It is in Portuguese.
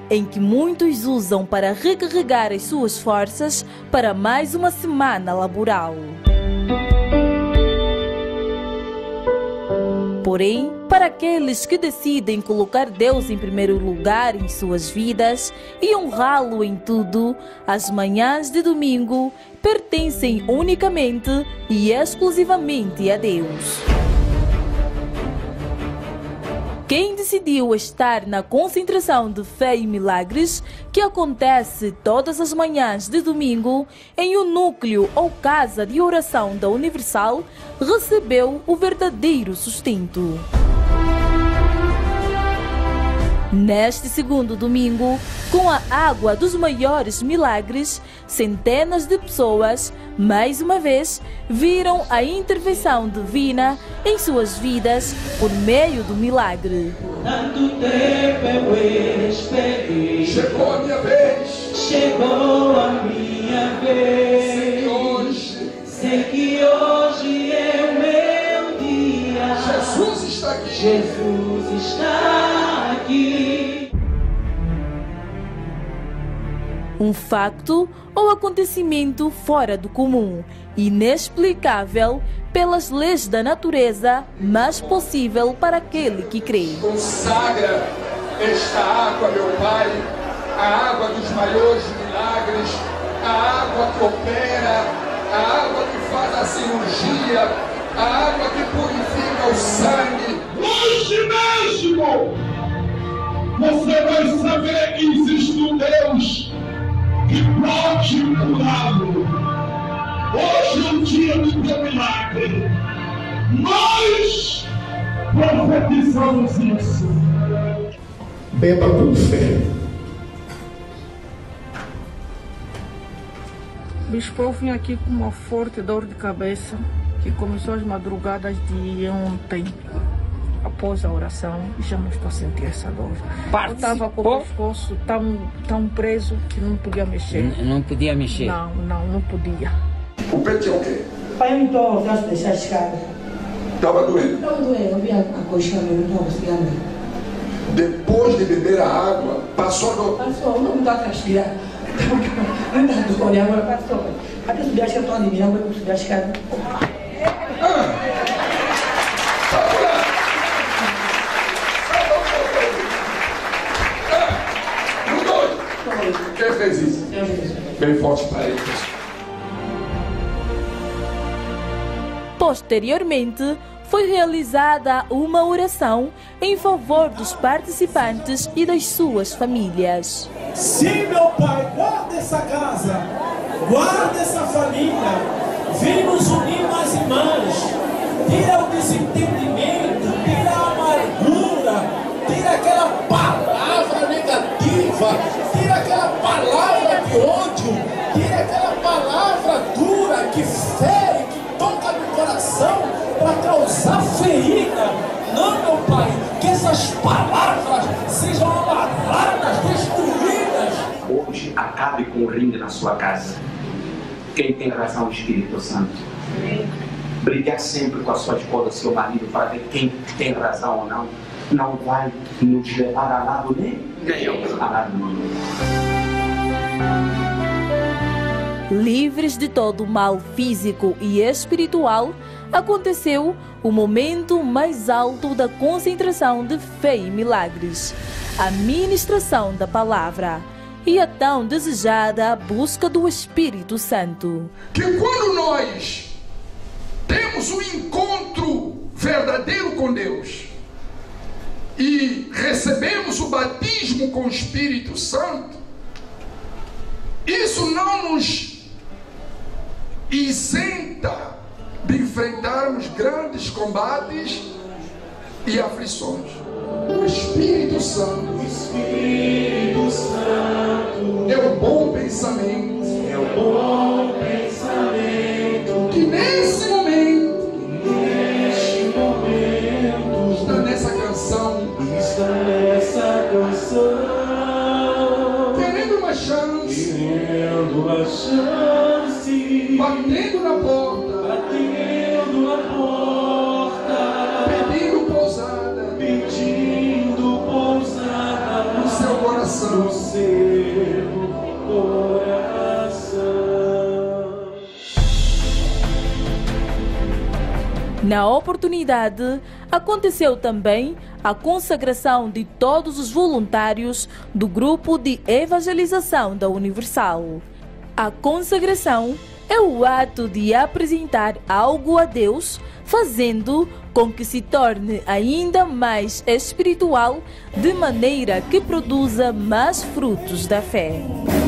em que muitos usam para recarregar as suas forças para mais uma semana laboral. Porém, para aqueles que decidem colocar Deus em primeiro lugar em suas vidas e honrá-lo em tudo, as manhãs de domingo pertencem unicamente e exclusivamente a Deus. Quem decidiu estar na concentração de fé e milagres, que acontece todas as manhãs de domingo em um núcleo ou casa de oração da Universal, recebeu o verdadeiro sustento. Neste segundo domingo, com a água dos maiores milagres, centenas de pessoas, mais uma vez, viram a intervenção divina em suas vidas por meio do milagre. Tanto tempo eu esperei. Chegou a minha vez. Chegou a minha vez. Sei que hoje é o meu dia. Jesus está aqui. Jesus está aqui. Um facto ou acontecimento fora do comum, inexplicável pelas leis da natureza, mas possível para aquele que crê. Consagra esta água, meu Pai, a água dos maiores milagres, a água que opera, a água que faz a cirurgia, a água que purifica o sangue. Hoje mesmo, você vai saber que existe um Deus que pode curá-lo. Hoje é o dia do teu milagre. Nós profetizamos isso. Beba com fé. Bispo, eu vim aqui com uma forte dor de cabeça que começou às madrugadas de ontem. Após a oração, já não estou a sentir essa dor. Eu estava com o pescoço tão preso que não podia mexer. Não podia mexer? Não podia. O peito é o quê? Pai, eu não estou a deixar a escada. Estava doendo? Estava doendo, eu vi a coxa, não estava conseguindo andar. Depois de beber a água, passou a dor? Passou, não dá para respirar. Não dá dor, né? Agora passou. Até subir a escada, estou admirando, eu subir a escada. Quem fez isso? Bem forte para ele. Posteriormente, foi realizada uma oração em favor dos participantes e das suas famílias. Sim, meu Pai, guarda essa casa, guarda essa família, vem nos unir mais irmãs, tira o desentendimento, tira a amargura, tira aquela palavra negativa, tira aquela palavra de ódio, tira aquela palavra dura que fere, que toca no coração para causar ferida. Não, meu Pai, que essas palavras sejam amarradas, destruídas. Hoje acabe com o ringue na sua casa. Quem tem razão, o Espírito Santo. Brigar sempre com a sua esposa, seu marido, para ver quem tem razão ou não. Não vai nos levar a lado nenhum. A lado nenhum. Livres de todo o mal físico e espiritual, aconteceu o momento mais alto da concentração de fé e milagres, a ministração da palavra e a tão desejada busca do Espírito Santo. Que quando nós temos um encontro verdadeiro com Deus e recebemos o batismo com o Espírito Santo, isso não nos isenta de enfrentarmos grandes combates e aflições. O Espírito Santo é o bom pensamento, que nesse momento está nessa canção, querendo uma chance, batendo na porta, pedindo pousada no seu coração. Na oportunidade, aconteceu também a consagração de todos os voluntários do grupo de evangelização da Universal. A consagração é o ato de apresentar algo a Deus, fazendo com que se torne ainda mais espiritual, de maneira que produza mais frutos da fé.